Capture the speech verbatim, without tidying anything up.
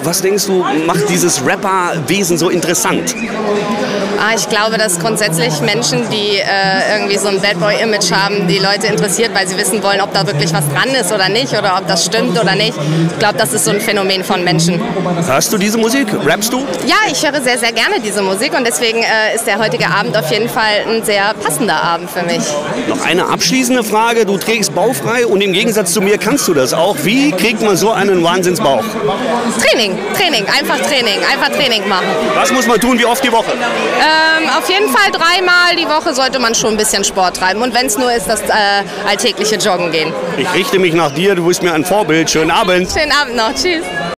Was denkst du, macht dieses Rapper-Wesen so interessant? Ah, ich glaube, dass grundsätzlich Menschen, die äh, irgendwie so ein Bad Boy-Image haben, die Leute interessiert, weil sie wissen wollen, ob da wirklich was dran ist oder nicht oder ob das stimmt oder nicht. Ich glaube, das ist so ein Phänomen von Menschen. Hörst du diese Musik? Rappst du? Ja, ich höre sehr, sehr gerne diese Musik und deswegen äh, ist der heutige Abend auf jeden Fall ein sehr passender Abend für mich. Noch eine abschließende Frage. Du trägst bauchfrei und im Gegensatz zu mir kannst du das auch. Wie kriegt man so einen Wahnsinnsbauch? Training, Training, einfach Training, einfach Training machen. Was muss man tun, wie oft die Woche? Ähm, auf jeden Fall dreimal die Woche sollte man schon ein bisschen Sport treiben und wenn es nur ist, das äh, alltägliche Joggen gehen. Ich richte mich nach dir, du bist mir ein Vorbild. Schönen Abend. Schönen Abend noch, tschüss.